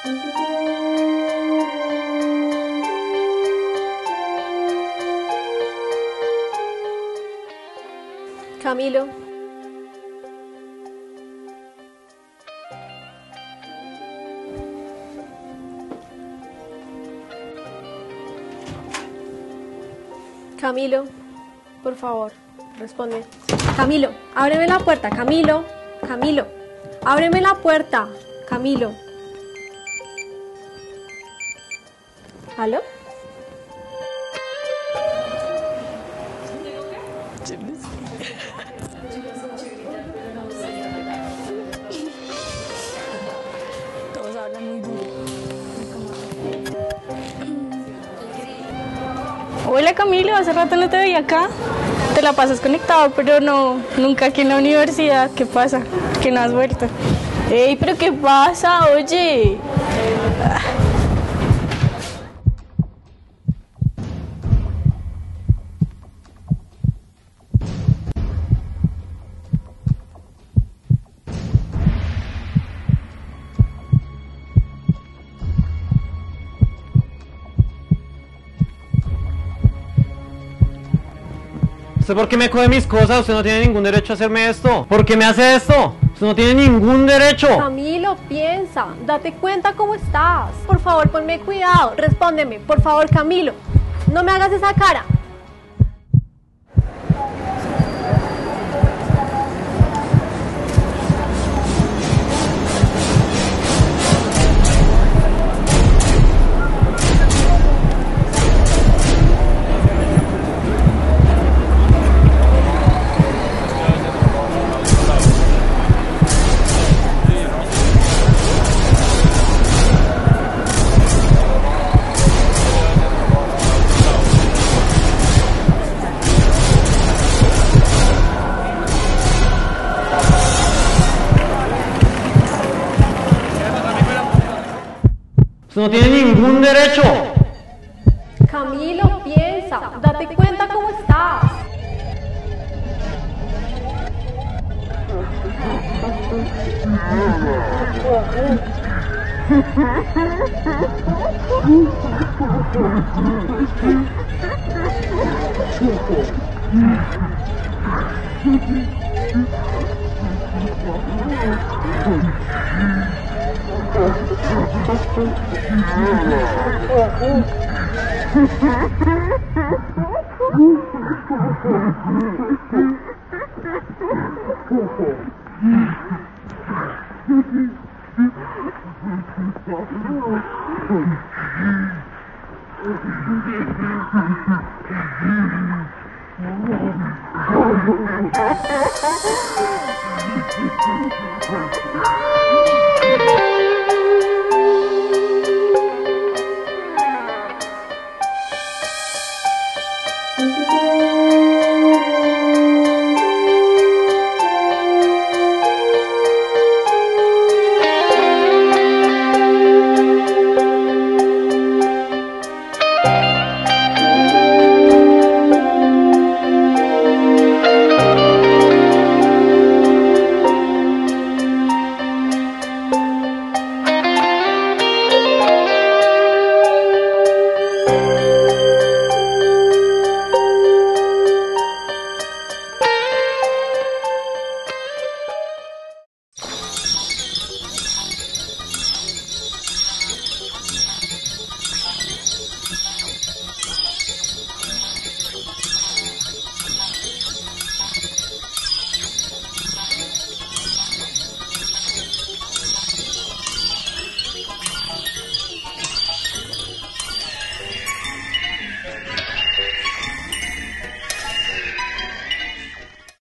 Camilo. Camilo, por favor, responde. Camilo, ábreme la puerta, Camilo. Camilo, ábreme la puerta, Camilo. ¿Aló? Todos hablan muy duro. Hola Camilo, hace rato no te veía acá. Te la pasas conectado, pero no, nunca aquí en la universidad. ¿Qué pasa? Que no has vuelto. ¡Ey, pero qué pasa! Oye. ¿Usted por qué me coge mis cosas? Usted no tiene ningún derecho a hacerme esto. ¿Por qué me hace esto? Usted no tiene ningún derecho. Camilo, piensa, date cuenta cómo estás. Por favor, ponme cuidado, respóndeme, por favor, Camilo. No me hagas esa cara. Usted no tiene ningún derecho. Camilo, piensa, date cuenta cómo estás.